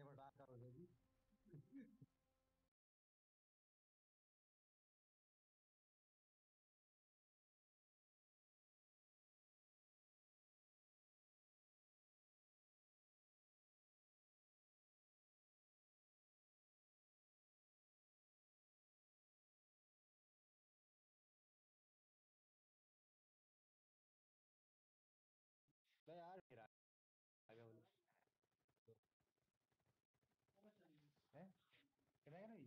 पीछे पटाखा हो जाएगी। तो यार मेरा आ गया बोलो। है क्या नहीं।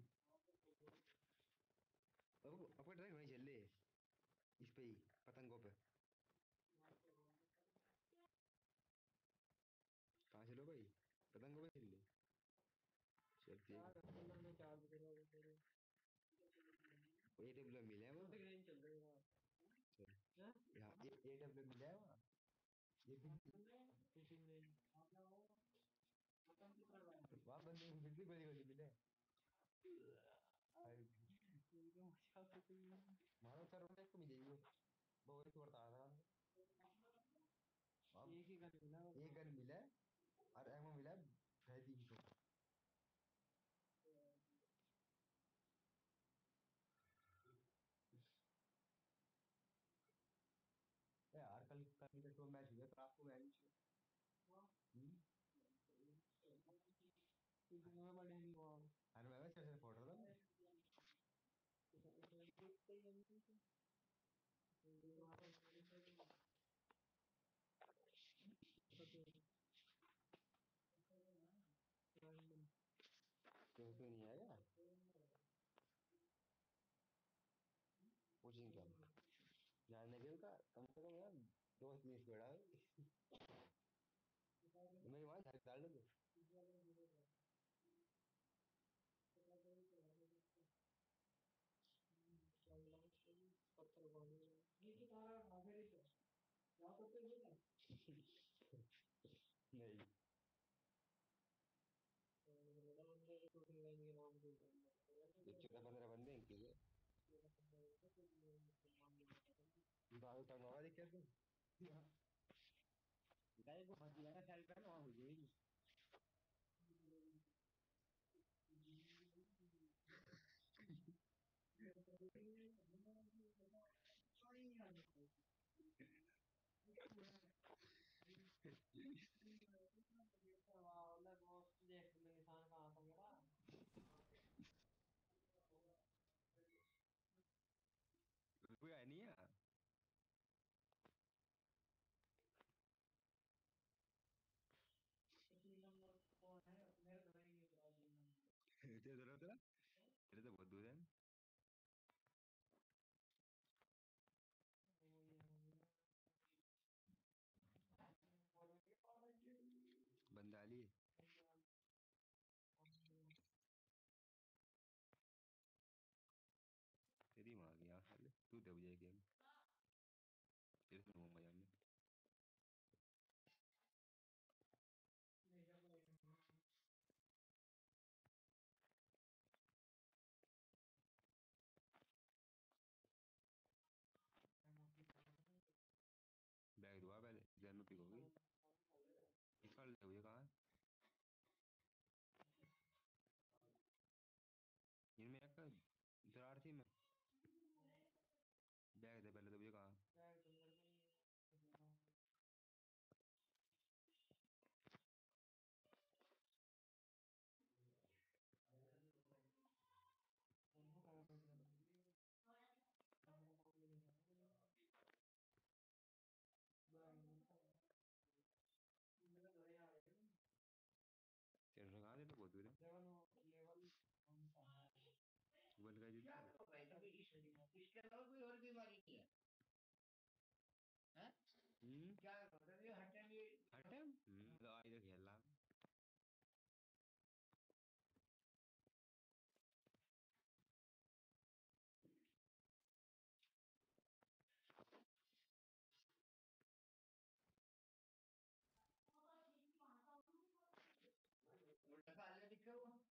अब आपका ट्रैक वहीं चल ले, इस पे ही, पतंगों पे। कहाँ चलो भाई, पतंगों पे चल ले। चल ठीक। ये टेबल मिला है वो, चल यहाँ ये टेबल मिला है वहाँ। ये वहाँ बंदे को फिर भी बड़ी बड़ी मिले। मानो चार बंदे को मिलेगी वो वही तो बता रहा था। एक ही गन मिला, एक गन मिला है और एमओ मिला है 350। यार कल कल का तो मैच हुआ तो आपको मैच। अरे मैं वैसे ऐसे फोड़ रहा था मैं। तो नहीं आएगा कोचिंग क्या जानने के का कम से कम यार 2 30 बेड़ा है। मेरी वहां झाड़ डाल दो। नहीं 14 15 बंदे हैं इनके लिए। बाल टंगा दिक्कत है। गाय को फंसी है ना साइड पे ना वहाँ हो जाएगी। कोई आया नहीं है। तेरे जरूरत है ना, तेरे तो बहुत दूर है। बंदाली तेरी माँ की यहाँ साले तू दब जाए गेम, तेरे से मजा में। बैग दुआ पहले जैन में पिक होगी। निकाल दे मुझे कहाँ इनमें एक दरार थी मैं। बैग दे पहले तो मुझे कहाँ। तेरे से कहाँ, तेरे तो बहुत दूर है। वर्ल्ड का जीत इसके अलावा कोई और बीमारी नहीं है। क्या मतलब ये हर टाइम हर टाइम तो आज तो खेल रहा। उल्टा दिखे वो